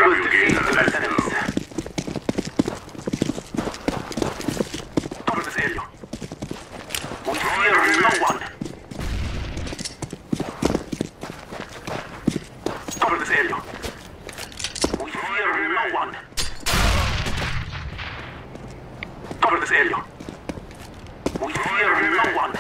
will defeat the enemies. Cover this area. We fear no one. Cover this area. We fear no one. Cover this area. We fear no one.